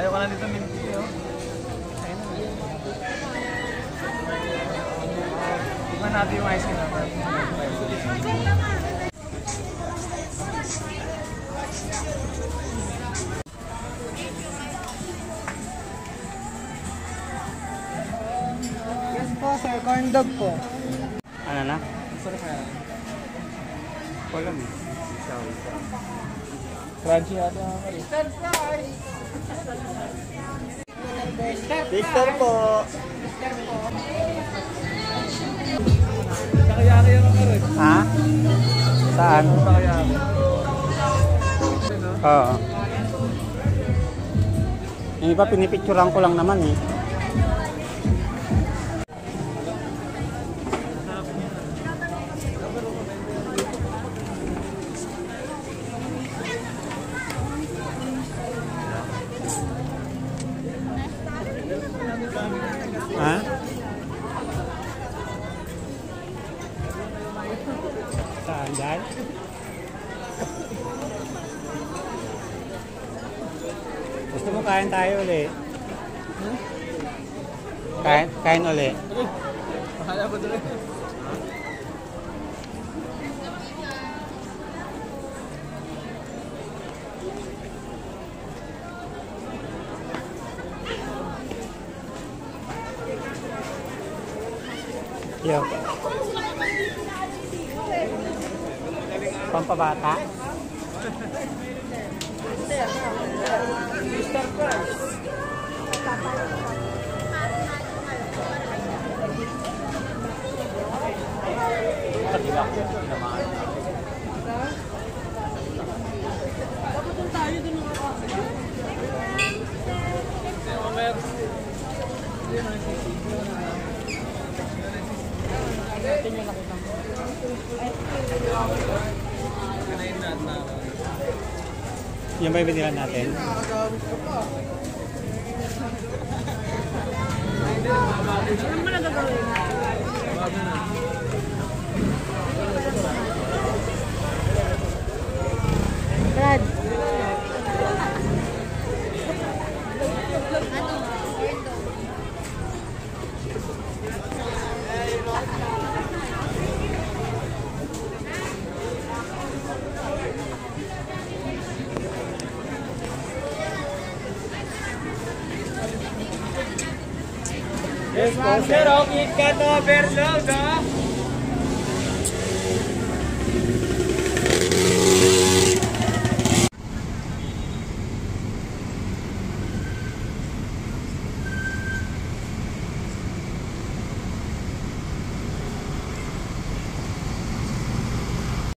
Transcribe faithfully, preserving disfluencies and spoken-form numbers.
Ayaw ka na dito minti, oh. Ayun na. Tignan natin yung ice cream natin. Yes po, sir. Corn dog po. Ano na? Sarap kaya. Wala mo. Isaw, isaw. Crunchy yata nga kayo. Sir fries. Victor po. Nakayari yung karoon. Ha? Saan? Nakayari. Oo. Yung iba pinipicturean ko lang naman eh. Ha? Saan dyan? Gusto mo kain tayo ulit? Hmm? Kain, kain ulit. Mahala ko tuloy. Yo. Pampabata? Mister Price. Dapat tayo dun mga kasi. Natin yung nakita mo. Kinain natin na. Yung ba yung binila natin? Ano mo nagagawin? Bago na. Brad. Yes, po, sir. Okay, cut off, overload, ha?